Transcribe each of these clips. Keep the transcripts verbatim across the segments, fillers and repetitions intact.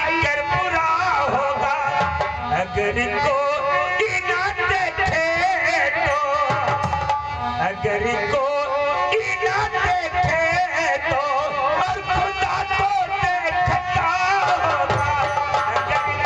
कर बुरा होगा अगर कोई ना देखे तो, अगर कोई ना देखे तो और खुदा तो देखता होगा अगर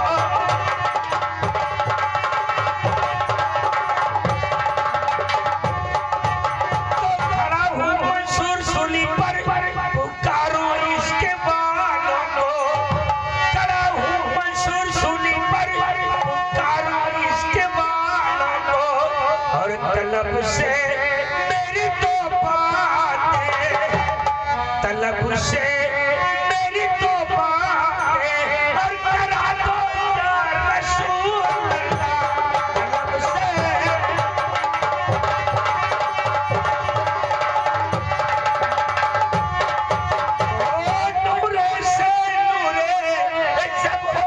तो खड़ा हूँ मंसूर सूली पर पुकारो इसके बालों को, खड़ा हूँ मंसूर सूली पर पुकारो इसके बालों को और तलब से मेरी तो बातें, तलब से मेरी तो बातें और करा दो या रसूल अल्लाह, तलब से ओ नूरे से नूरे जब हो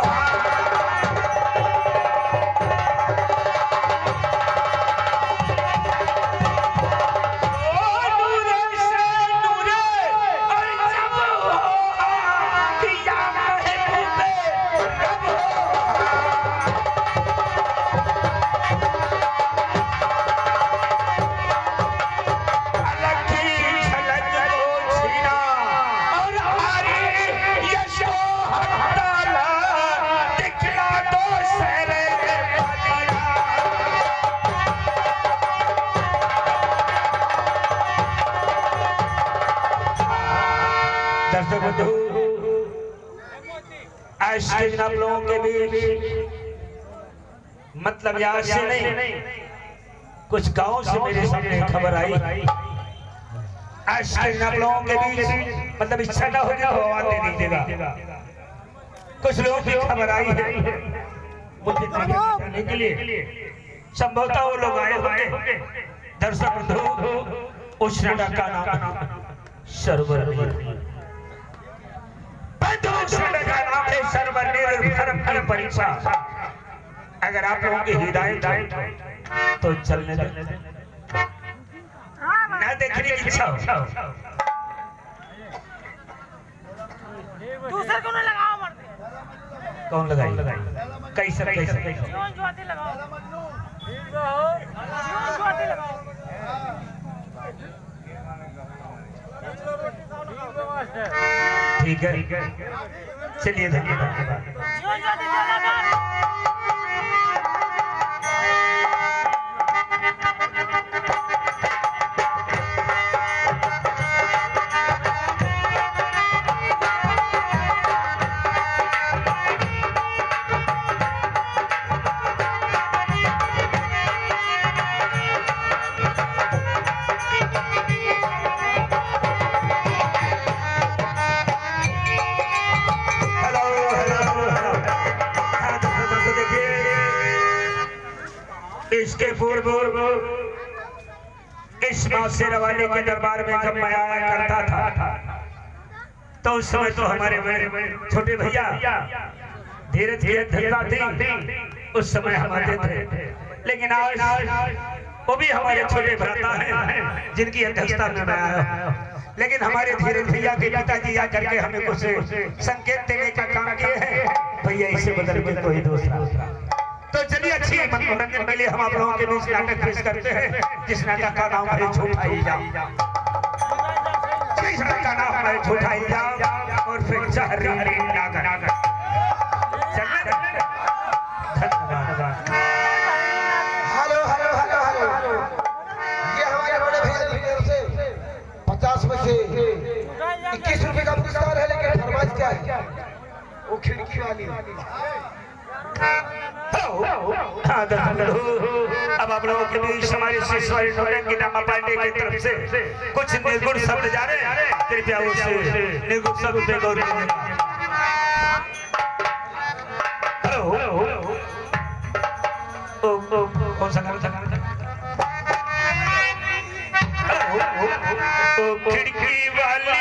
आज के जनाब लोगों के बीच मतलब यहाँ से नहीं कुछ गांव से मेरे सामने खबर आई। आज के जनाब लोगों के बीच मतलब इच्छा ना होगी तो आवाज दे दीजिएगा। कुछ लोगों की खबर आई है मुझे जानने के लिए, संभवतः वो लोग आए होंगे। दर्शक बंधु उस नडा का नाम सरवर परीक्षा। अगर आप लोगों की हिदायत तो चलने दे, ना देखने की इच्छा हो दूसरे को नहीं लगाओ मर्द। कौन लगाई लगाई कैसे कैसे कैसे जीवन ज्योति लगाओ, जीवन ज्योति लगाओ। ठीक है चलिए धन्यवाद। जीवन ज्योति लगाओ। इसके पूर्व इस माँ शेरा वाले के दरबार में जब मैं आया करता था तो उस समय तो हमारे छोटे भैया धीरे धीरे धरता थी, उस समय हम आते थे। लेकिन आज वो भी हमारे छोटे भ्राता हैं जिनकी अध्यक्षता में मैं आया। लेकिन हमारे धीरे भैया के पिताजी आ करके हमें कुछ संकेत देने का काम किए हैं। भैया इसे बदल के कोई दूसरा। तो चलिए अच्छी मनोरंजन के लिए हम आप लोगों के बीच नाटक पेश करते हैं, जिस नाटक का नाम है झूठा इल्जाम। जिस नाटक का नाम है झूठा इल्जाम और फिर जहरीली नागर। हेलो हेलो हेलो हेलो, ये हमारे बड़े भैया की तरफ से पचास में से इक्कीस रुपए का पुरस्कार है, लेकिन फरमाइश क्या है? वो खिड़की वाली। अब आप लोगों के बीच हमारे शिशुवारी नौरंगी नामा पांडे की तरफ से कुछ निर्गुण शब्द जा रहे हैं, कृपया उसे निर्गुण शब्द पे गौर कीजिएगा। कौन सा गाना था? खिड़की वाली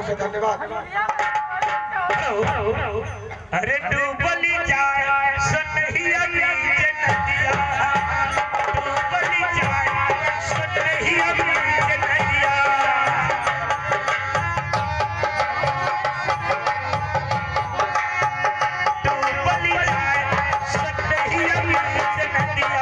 सहयोग से धन्यवाद। अरे डूबली जाए सुनहिया बीच नदिया, डूबली जाए सुनहिया बीच नदिया, डूबली जाए सुनहिया बीच नदिया।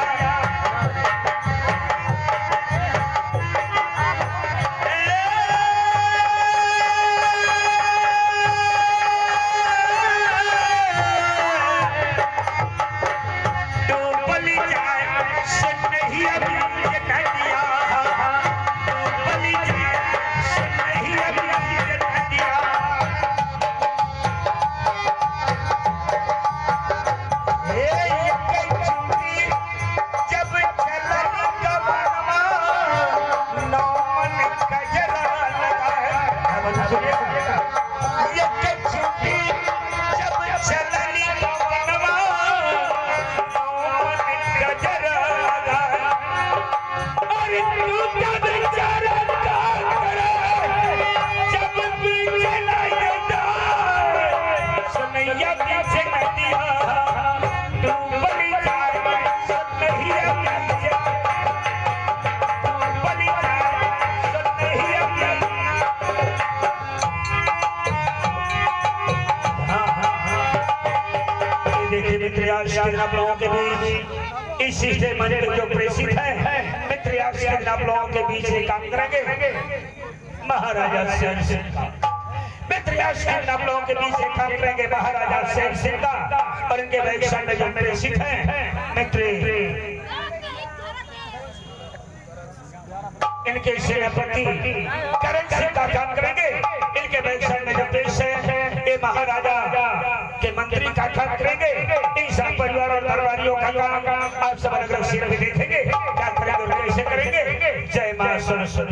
आप लोगों के बीच इस सिस्टम मंदिर जो प्रेषित है, मित्र आप लोगों के बीच ये काम करेंगे महाराजा शेर सिंह का। मित्र आप लोगों के बीच ये काम करेंगे महाराजा शेर सिंह का, और इनके बैकसाइड में जो प्रेषित है मित्र इनके सेनापति करण सिंह का काम करेंगे। इनके बैकसाइड में जो पेश है ये महाराजा के मंत्री का काम करेंगे। इन सब परिवार और दरबारियों का काम आप सब अलग अलग सीन में देखेंगे, क्या करेंगे और कैसे करेंगे। जय मां सरस्वती।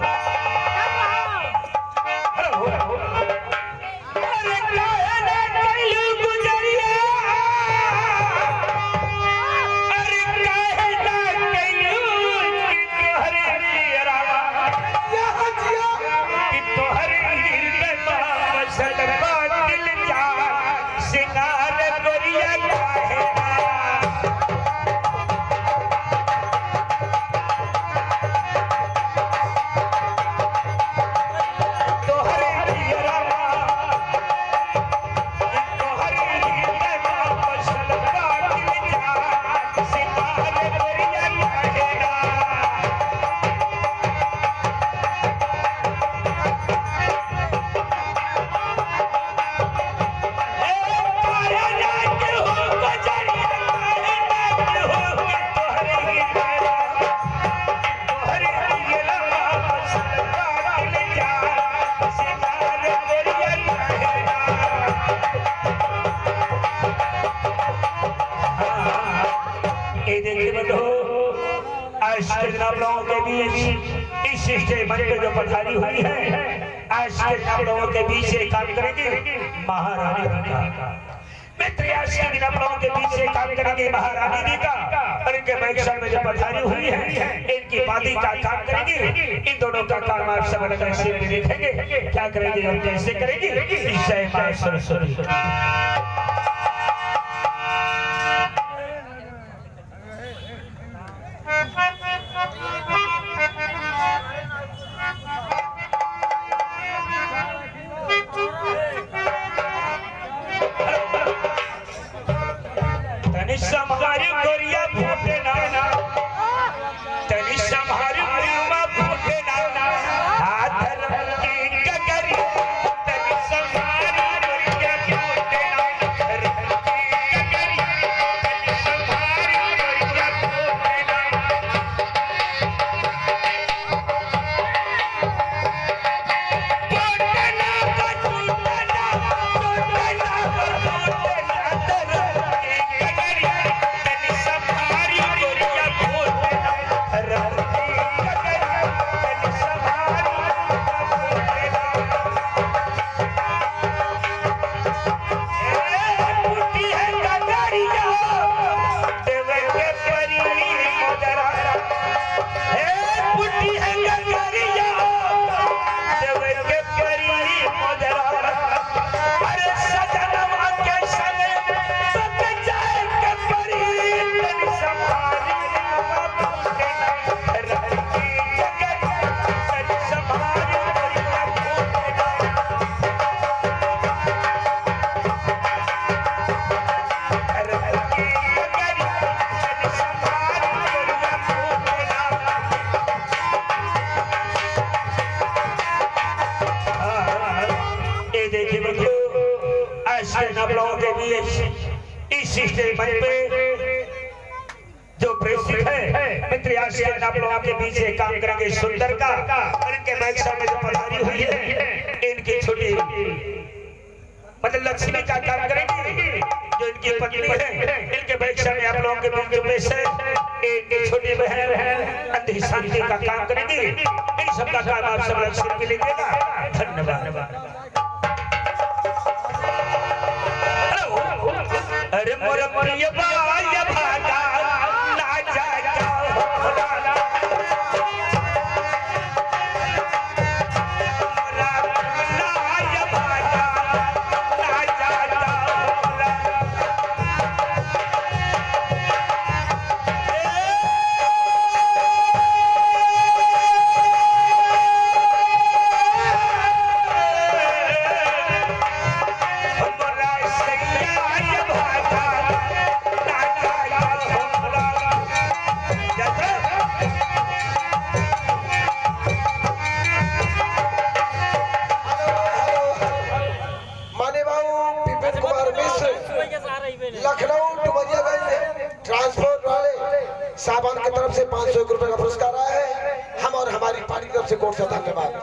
आप लोगों के बीच इस सिस्टम मंदिर जो पधारी हुई है, आज के आप लोगों के बीच ये काम करेंगे महारानी का। मित्र आप लोगों के बीच ये काम करेंगे महारानी जी का, और इनके बैकसाइड में जो पधारी हुई है इनकी बादी का काम करेंगे। इन दोनों का काम आप सब अलग अलग सीन में देखेंगे, क्या करेंगे और कैसे करेंगे। जय मां सरस्वती। हमारी गोरिया फूटे ना, तनी संभारी गोरिया फूटे ना, हाथ की कगरी तनी संभारी गोरिया फूटे ना, की कगरी तनी संभारी गोरिया फूटे ना। फूटे ना फूटे ना फूटे ना फूटे ना, की कगरी स्टेज मंच पे जो प्रेषित है मित्र आशियान आप लोगों के बीच से काम करेंगे सुंदर का और इनके बैग में जो पधारी हुई है इनकी छोटी मतलब लक्ष्मी का काम करेंगे जो इनकी पत्नी है इनके बैग में आप लोगों के बीच में से इनकी छोटी बहन है अंधी शांति का काम करेंगी इन सब का काम आप सब लक्ष्मी के लिए देगा। धन्यवाद। अरे मोर प्रिय बाय भागा ना जा लखनऊ डुमरियागंज ट्रांसपोर्ट वाले साहबान की तरफ से पाँच सौ रुपए का पुरस्कार आया है। हम और हमारी पार्टी की तरफ से कोर्ट से धन्यवाद।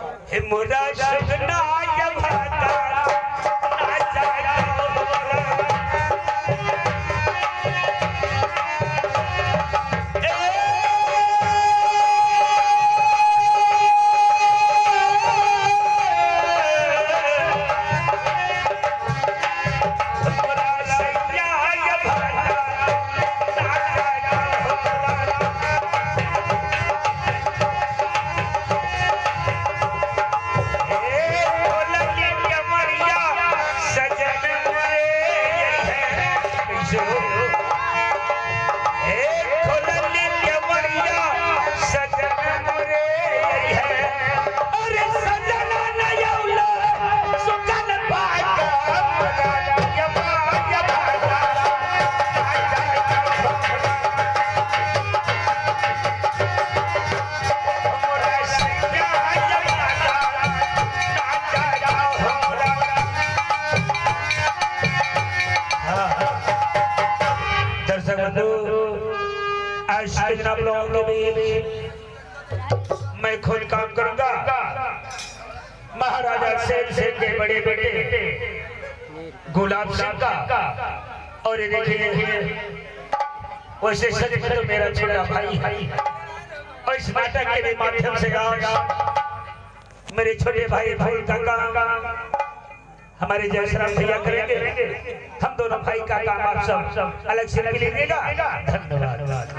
आप लोगों के बीच मैं खुद काम करूंगा। महाराजा सेन सेन के बड़े बेटे गुलाब सिंह का और ये देखिए वैसे सच में तो मेरा छोटा भाई है और इस नाटक के भी माध्यम से मेरे छोटे भाई भाई का हमारे जयश्राम भैया करेंगे। हम दोनों भाई का काम आप सब अलग से लीजिएगा। धन्यवाद।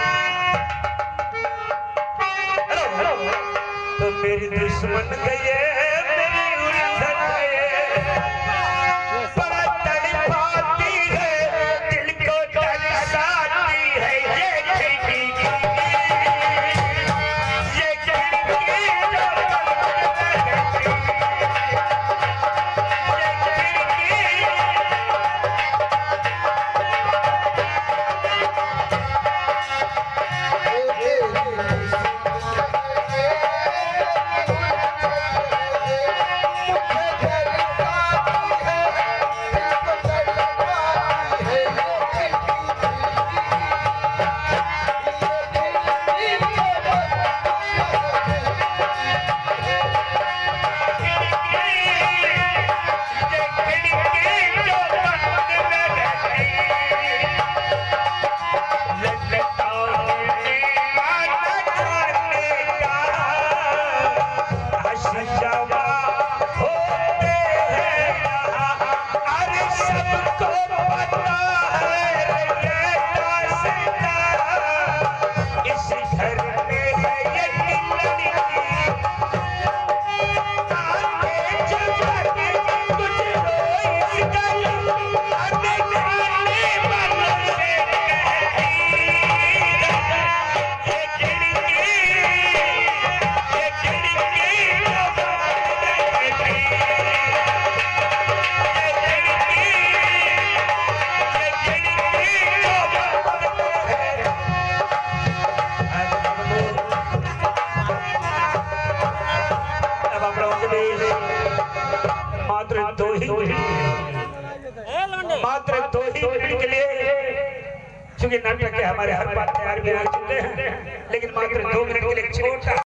तो मेरी दुश्मन गए मेरी उलझन गए बड़ा तड़पाती है दिल को तरसाती है ये खिड़की ये खिड़की मात्र दो ही मात्र दो ही मिनट के लिए चूंकि नाटक के हमारे हर बात तैयार भी हो चुके हैं, लेकिन मात्र दो मिनट के लिए छोटा